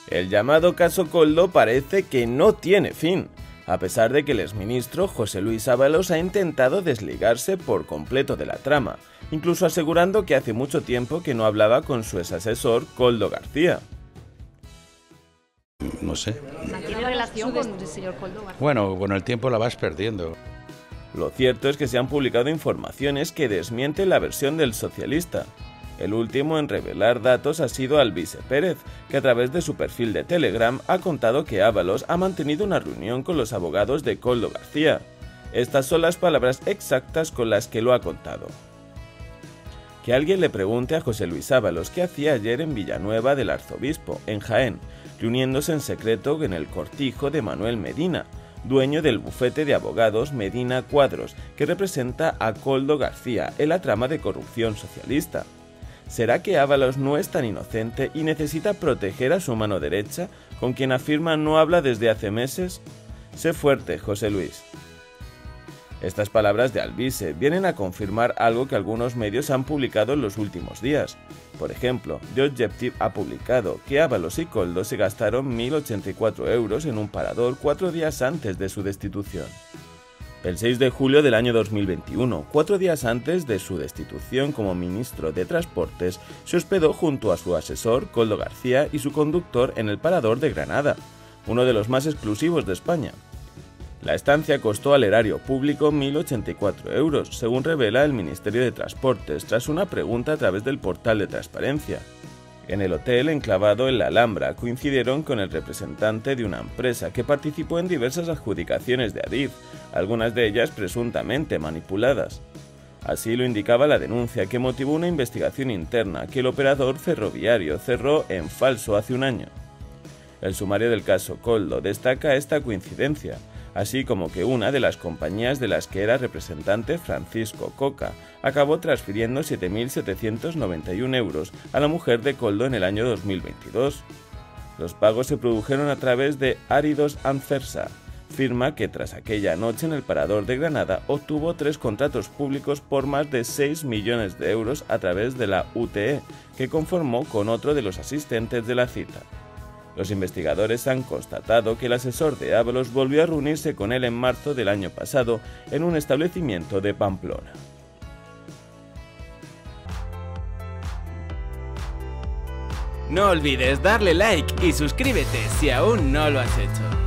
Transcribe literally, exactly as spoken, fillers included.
El llamado caso Koldo parece que no tiene fin, a pesar de que el exministro José Luis Ábalos ha intentado desligarse por completo de la trama, incluso asegurando que hace mucho tiempo que no hablaba con su exasesor Koldo García. No sé. ¿Mantiene relación con el señor Koldo García? Bueno, con el tiempo la vas perdiendo. Lo cierto es que se han publicado informaciones que desmienten la versión del socialista. El último en revelar datos ha sido Alvise Pérez, que a través de su perfil de Telegram ha contado que Ábalos ha mantenido una reunión con los abogados de Koldo García. Estas son las palabras exactas con las que lo ha contado. Que alguien le pregunte a José Luis Ábalos qué hacía ayer en Villanueva del Arzobispo, en Jaén, reuniéndose en secreto en el cortijo de Manuel Medina, dueño del bufete de abogados Medina Cuadros, que representa a Koldo García en la trama de corrupción socialista. ¿Será que Ábalos no es tan inocente y necesita proteger a su mano derecha, con quien afirma no habla desde hace meses? Sé fuerte, José Luis. Estas palabras de Alvise vienen a confirmar algo que algunos medios han publicado en los últimos días. Por ejemplo, The Objective ha publicado que Ábalos y Koldo se gastaron mil ochenta y cuatro euros en un parador cuatro días antes de su destitución. El seis de julio del año dos mil veintiuno, cuatro días antes de su destitución como ministro de Transportes, se hospedó junto a su asesor, Koldo García, y su conductor en el Parador de Granada, uno de los más exclusivos de España. La estancia costó al erario público mil ochenta y cuatro euros, según revela el Ministerio de Transportes, tras una pregunta a través del portal de transparencia. En el hotel enclavado en la Alhambra coincidieron con el representante de una empresa que participó en diversas adjudicaciones de Adif, algunas de ellas presuntamente manipuladas. Así lo indicaba la denuncia, que motivó una investigación interna que el operador ferroviario cerró en falso hace un año. El sumario del caso Koldo destaca esta coincidencia, así como que una de las compañías de las que era representante, Francisco Coca, acabó transfiriendo siete mil setecientos noventa y un euros a la mujer de Koldo en el año dos mil veintidós. Los pagos se produjeron a través de Áridos Anfersa, firma que tras aquella noche en el Parador de Granada obtuvo tres contratos públicos por más de seis millones de euros a través de la U T E, que conformó con otro de los asistentes de la cita. Los investigadores han constatado que el asesor de Ábalos volvió a reunirse con él en marzo del año pasado en un establecimiento de Pamplona. No olvides darle like y suscríbete si aún no lo has hecho.